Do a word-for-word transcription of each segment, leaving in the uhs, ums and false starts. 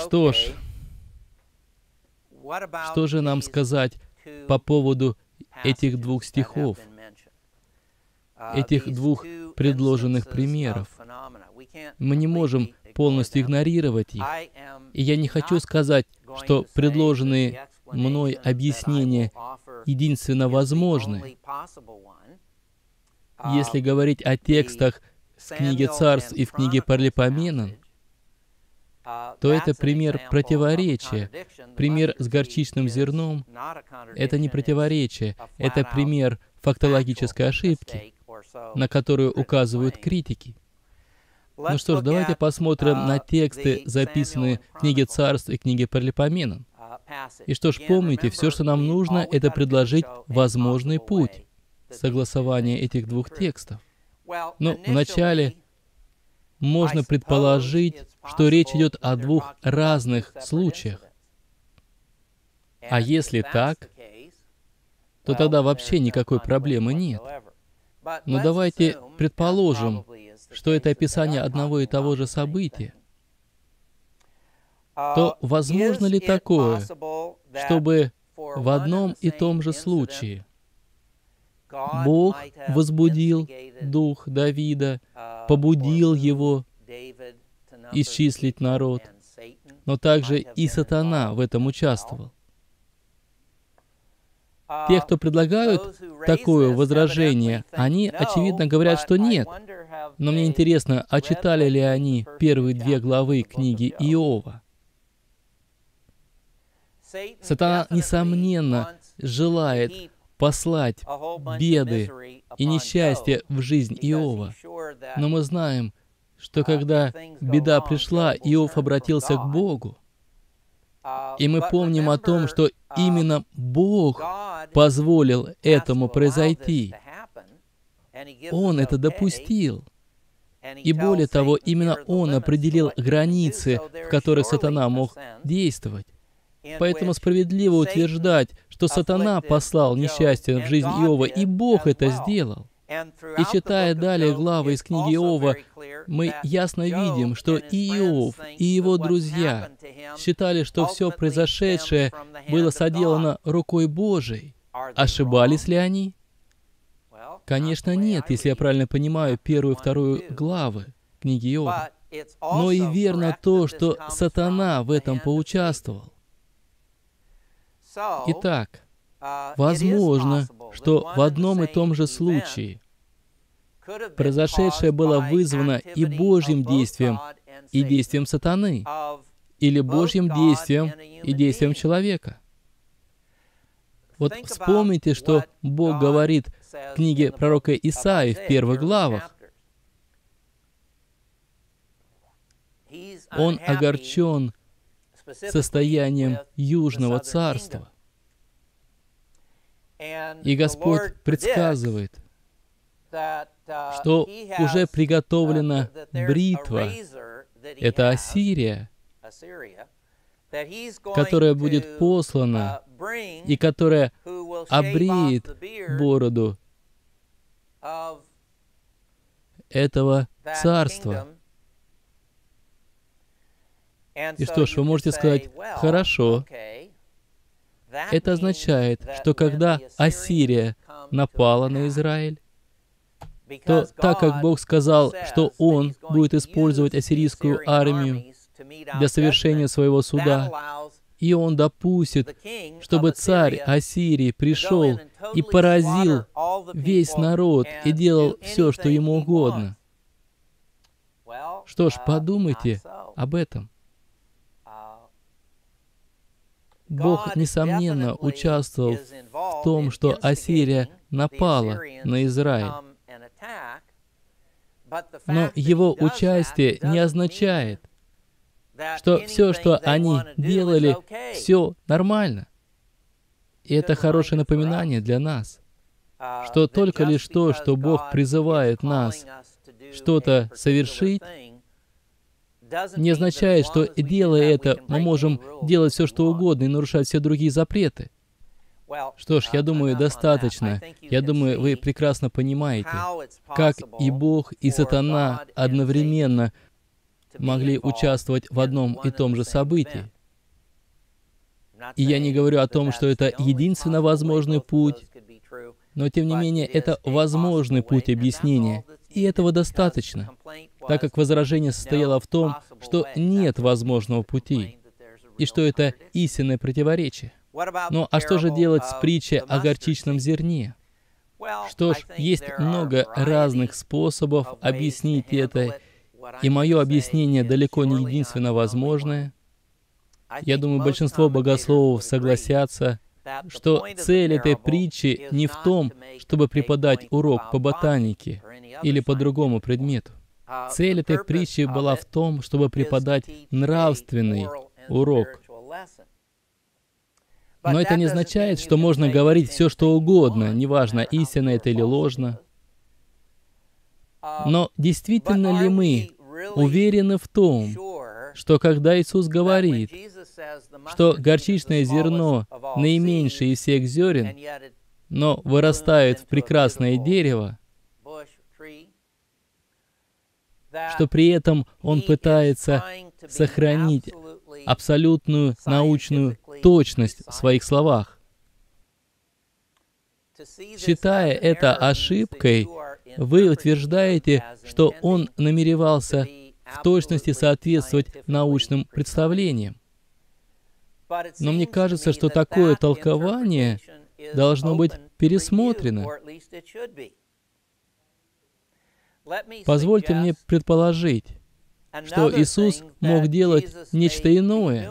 Что ж, что же нам сказать по поводу этих двух стихов, этих двух предложенных примеров? Мы не можем полностью игнорировать их. И я не хочу сказать, что предложенные мной объяснения единственно возможны. Если говорить о текстах в книге Царств и в книге Паралипоменон, то это пример противоречия. Пример с горчичным зерном — это не противоречие, это пример фактологической ошибки, на которую указывают критики. Ну что ж, давайте посмотрим на тексты, записанные в книге Царств и книге Паралипоменон. И что ж, помните, все, что нам нужно, это предложить возможный путь согласования этих двух текстов. Но вначале можно предположить, что речь идет о двух разных случаях. А если так, то тогда вообще никакой проблемы нет. Но давайте предположим, что это описание одного и того же события. То возможно ли такое, чтобы в одном и том же случае Бог возбудил дух Давида, побудил его исчислить народ, но также и сатана в этом участвовал? Те, кто предлагают такое возражение, они, очевидно, говорят, что нет. Но мне интересно, а читали ли они первые две главы книги Иова? Сатана, несомненно, желает послать беды и несчастье в жизнь Иова. Но мы знаем, что когда беда пришла, Иов обратился к Богу. И мы помним о том, что именно Бог позволил этому произойти. Он это допустил. И более того, именно Он определил границы, в которых сатана мог действовать. Поэтому справедливо утверждать, что сатана послал несчастье в жизнь Иова, и Бог это сделал. И читая далее главы из книги Иова, мы ясно видим, что и Иов, и его друзья считали, что все произошедшее было соделано рукой Божией. Ошибались ли они? Конечно, нет, если я правильно понимаю первую и вторую главы книги Иова. Но и верно то, что сатана в этом поучаствовал. Итак, возможно, что в одном и том же случае произошедшее было вызвано и Божьим действием, и действием сатаны, или Божьим действием и действием человека. Вот вспомните, что Бог говорит в книге пророка Исаии в первых главах. Он огорчен состоянием Южного Царства. И Господь предсказывает, что уже приготовлена бритва, это Ассирия, которая будет послана и которая обреет бороду этого царства. И что ж, вы можете сказать, хорошо, это означает, что когда Ассирия напала на Израиль, то так как Бог сказал, что Он будет использовать ассирийскую армию для совершения своего суда, и Он допустит, чтобы царь Ассирии пришел и поразил весь народ и делал все, что ему угодно. Что ж, подумайте об этом. Бог, несомненно, участвовал в том, что Ассирия напала на Израиль. Но его участие не означает, что все, что они делали, все нормально. И это хорошее напоминание для нас, что только лишь то, что Бог призывает нас что-то совершить, не означает, что, делая это, мы можем делать все, что угодно и нарушать все другие запреты. Что ж, я думаю, достаточно. Я думаю, вы прекрасно понимаете, как и Бог, и сатана одновременно могли участвовать в одном и том же событии. И я не говорю о том, что это единственно возможный путь, но тем не менее это возможный путь объяснения, и этого достаточно, так как возражение состояло в том, что нет возможного пути, и что это истинное противоречие. Ну а что же делать с притчей о горчичном зерне? Что ж, есть много разных способов объяснить это, и мое объяснение далеко не единственно возможное. Я думаю, большинство богословов согласятся, что цель этой притчи не в том, чтобы преподать урок по ботанике или по другому предмету. Цель этой притчи была в том, чтобы преподать нравственный урок. Но это не означает, что можно говорить все, что угодно, неважно, истинно это или ложно. Но действительно ли мы уверены в том, что когда Иисус говорит, что горчичное зерно наименьшее из всех зерен, но вырастает в прекрасное дерево, что при этом Он пытается сохранить абсолютную научную точность в своих словах. Считая это ошибкой, вы утверждаете, что Он намеревался в точности соответствовать научным представлениям. Но мне кажется, что такое толкование должно быть пересмотрено. Позвольте мне предположить, что Иисус мог делать нечто иное.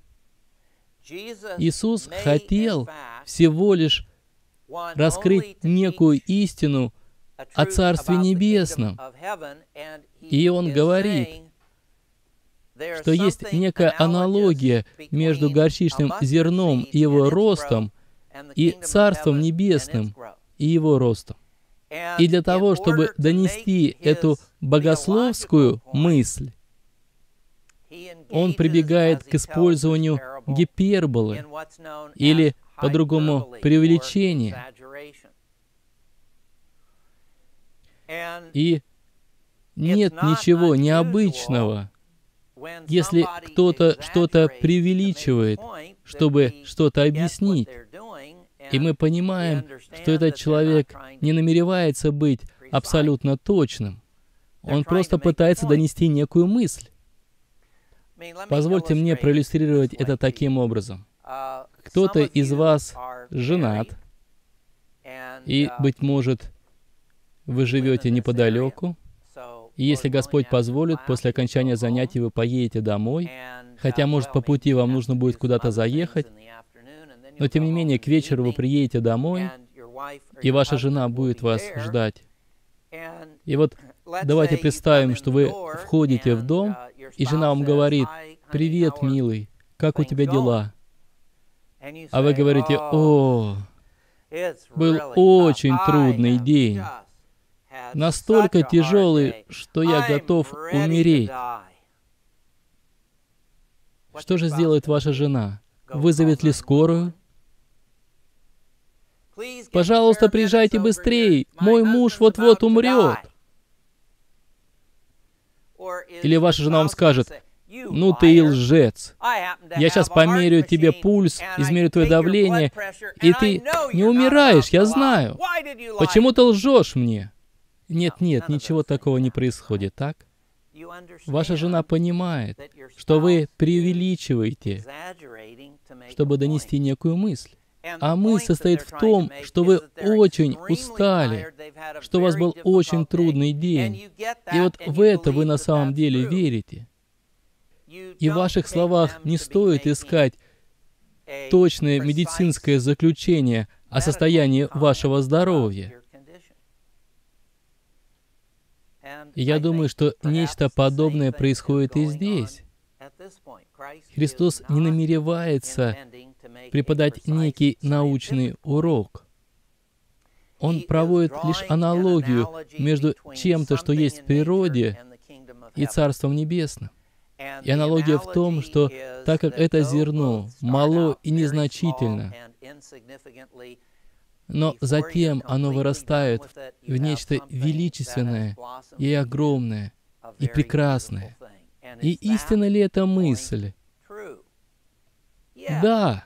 Иисус хотел всего лишь раскрыть некую истину о Царстве Небесном. И Он говорит, что есть некая аналогия между горчичным зерном и его ростом и Царством Небесным и его ростом. И для того, чтобы донести эту богословскую мысль, Он прибегает к использованию гиперболы или, по-другому, преувеличения. И нет ничего необычного, если кто-то что-то преувеличивает, чтобы что-то объяснить. И мы понимаем, что этот человек не намеревается быть абсолютно точным. Он просто пытается донести некую мысль. Позвольте мне проиллюстрировать это таким образом. Кто-то из вас женат, и, быть может, вы живете неподалеку, и если Господь позволит, после окончания занятий вы поедете домой, хотя, может, по пути вам нужно будет куда-то заехать, но, тем не менее, к вечеру вы приедете домой, и ваша жена будет вас ждать. И вот давайте представим, что вы входите в дом, и жена вам говорит: «Привет, милый, как у тебя дела?» А вы говорите: «О, был очень трудный день, настолько тяжелый, что я готов умереть». Что же сделает ваша жена? Вызовет ли скорую? «Пожалуйста, приезжайте быстрее, мой муж вот-вот умрет». Или ваша жена вам скажет: «Ну ты и лжец. Я сейчас померяю тебе пульс, измерю твое давление, и ты не умираешь, я знаю. Почему ты лжешь мне?» Нет, нет, ничего такого не происходит, так? Ваша жена понимает, что вы преувеличиваете, чтобы донести некую мысль. А мысль состоит в том, что вы очень устали, что у вас был очень трудный день. И вот в это вы на самом деле верите. И в ваших словах не стоит искать точное медицинское заключение о состоянии вашего здоровья. И я думаю, что нечто подобное происходит и здесь. Христос не намеревается преподать некий научный урок. Он проводит лишь аналогию между чем-то, что есть в природе, и Царством Небесным. И аналогия в том, что так как это зерно мало и незначительно, но затем оно вырастает в нечто величественное и огромное, и прекрасное. И истинна ли эта мысль? Да.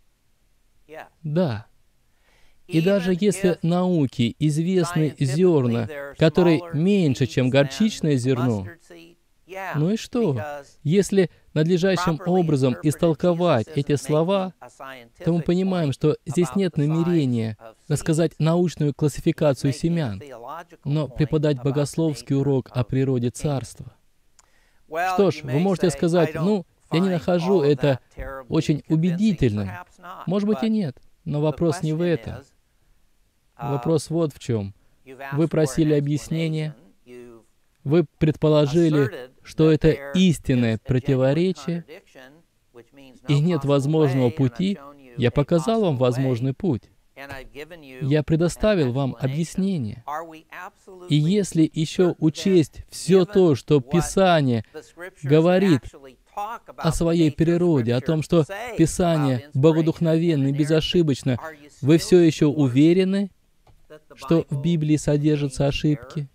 Да. И даже если науке известны зерна, которые меньше, чем горчичное зерно, ну и что? Если надлежащим образом истолковать эти слова, то мы понимаем, что здесь нет намерения рассказать научную классификацию семян, но преподать богословский урок о природе царства. Что ж, вы можете сказать, ну, я не нахожу это очень убедительным. Может быть и нет, но вопрос не в этом. Вопрос вот в чем. Вы просили объяснения, вы предположили, что это истинное противоречие, и нет возможного пути. Я показал вам возможный путь. Я предоставил вам объяснение. И если еще учесть все то, что Писание говорит о своей природе, о том, что Писание богодухновенно и безошибочно, вы все еще уверены, что в Библии содержатся ошибки?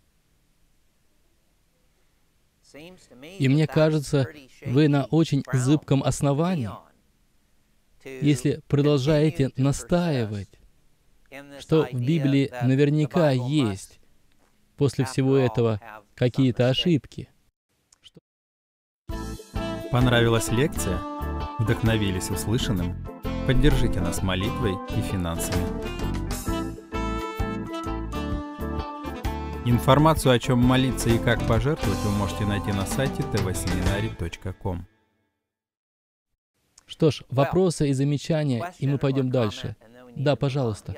И мне кажется, вы на очень зыбком основании, если продолжаете настаивать, что в Библии наверняка есть после всего этого какие-то ошибки. Понравилась лекция? Вдохновились услышанным? Поддержите нас молитвой и финансами. Информацию, о чем молиться и как пожертвовать, вы можете найти на сайте тэ вэ семинарий точка ком. Что ж, вопросы и замечания, и мы пойдем дальше. Да, пожалуйста.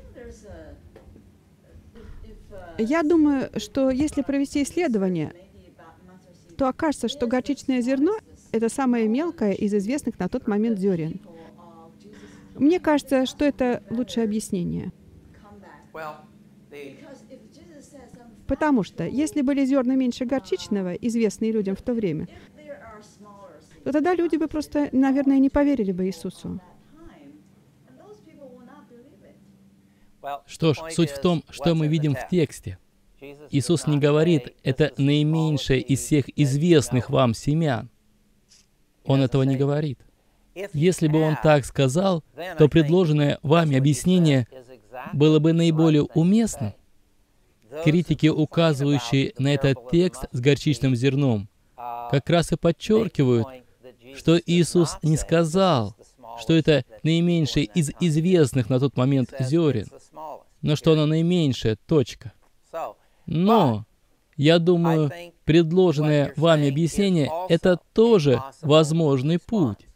Я думаю, что если провести исследование, то окажется, что горчичное зерно — это самое мелкое из известных на тот момент зерен. Мне кажется, что это лучшее объяснение. Потому что, если были зерна меньше горчичного, известные людям в то время, то тогда люди бы просто, наверное, не поверили бы Иисусу. Что ж, суть в том, что мы видим в тексте. Иисус не говорит, это наименьшее из всех известных вам семян. Он этого не говорит. Если бы Он так сказал, то предложенное вами объяснение было бы наиболее уместным. Критики, указывающие на этот текст с горчичным зерном, как раз и подчеркивают, что Иисус не сказал, что это наименьшее из известных на тот момент зерен, но что оно наименьшее, точка. Но, я думаю, предложенное вами объяснение — это тоже возможный путь.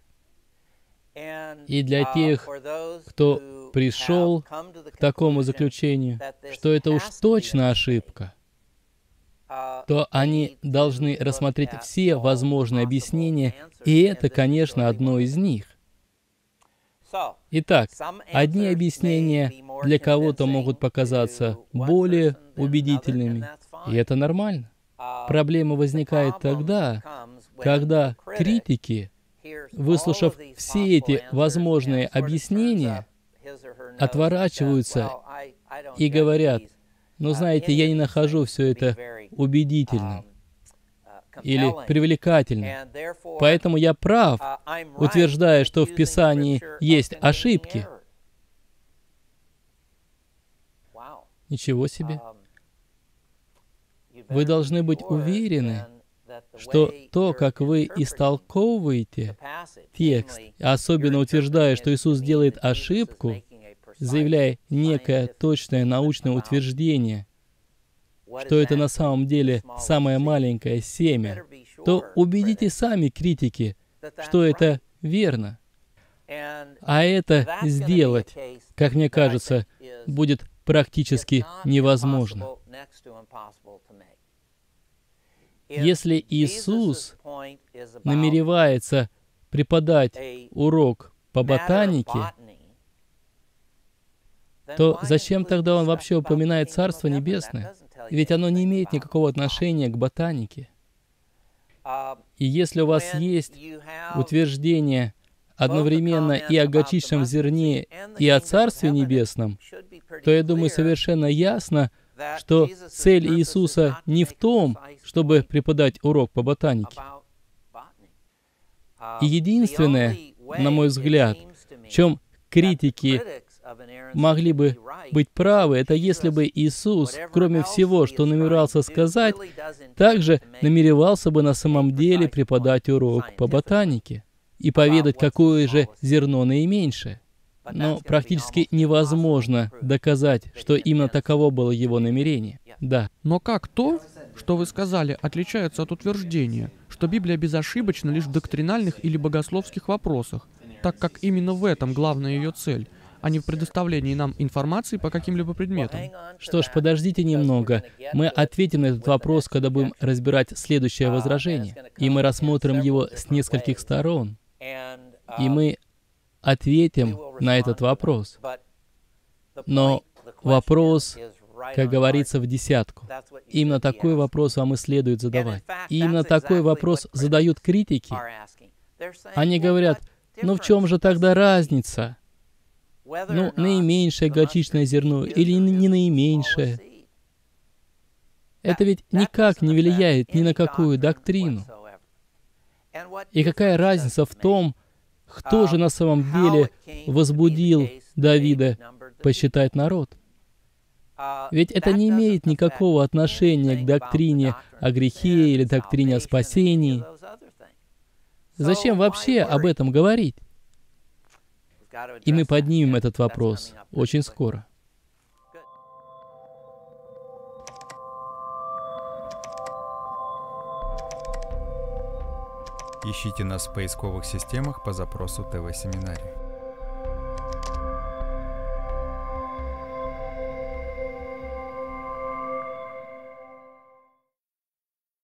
И для тех, кто пришел к такому заключению, что это уж точно ошибка, то они должны рассмотреть все возможные объяснения, и это, конечно, одно из них. Итак, одни объяснения для кого-то могут показаться более убедительными, и это нормально. Проблема возникает тогда, когда критики, выслушав все эти возможные объяснения, отворачиваются и говорят, ну, знаете, я не нахожу все это убедительным или привлекательным. Поэтому я прав, утверждая, что в Писании есть ошибки. Ничего себе. Вы должны быть уверены, что то, как вы истолковываете текст, особенно утверждая, что Иисус делает ошибку, заявляя некое точное научное утверждение, что это на самом деле самое маленькое семя, то убедите сами критики, что это верно. А это сделать, как мне кажется, будет практически невозможно. Если Иисус намеревается преподать урок по ботанике, то зачем тогда Он вообще упоминает Царство Небесное? Ведь оно не имеет никакого отношения к ботанике. И если у вас есть утверждение одновременно и о горчичном зерне, и о Царстве Небесном, то, я думаю, совершенно ясно, что цель Иисуса не в том, чтобы преподать урок по ботанике. И единственное, на мой взгляд, в чем критики могли бы быть правы, это если бы Иисус, кроме всего, что намеревался сказать, также намеревался бы на самом деле преподать урок по ботанике и поведать, какое же зерно наименьшее. Но практически невозможно доказать, что именно таково было его намерение. Да. Но как то, что вы сказали, отличается от утверждения, что Библия безошибочна лишь в доктринальных или богословских вопросах, так как именно в этом главная ее цель, а не в предоставлении нам информации по каким-либо предметам? Что ж, подождите немного. Мы ответим на этот вопрос, когда будем разбирать следующее возражение. И мы рассмотрим его с нескольких сторон. И мы ответим на этот вопрос. Но вопрос, как говорится, в десятку. Именно такой вопрос вам и следует задавать. И именно такой вопрос задают критики. Они говорят: ну в чем же тогда разница? Ну, наименьшее горчичное зерно или не наименьшее? Это ведь никак не влияет ни на какую доктрину. И какая разница в том, кто же на самом деле возбудил Давида посчитать народ? Ведь это не имеет никакого отношения к доктрине о грехе или доктрине о спасении. Зачем вообще об этом говорить? И мы поднимем этот вопрос очень скоро. Ищите нас в поисковых системах по запросу ТВ-семинарий.